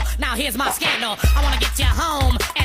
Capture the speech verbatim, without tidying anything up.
Now here's my scandal. I wanna get you home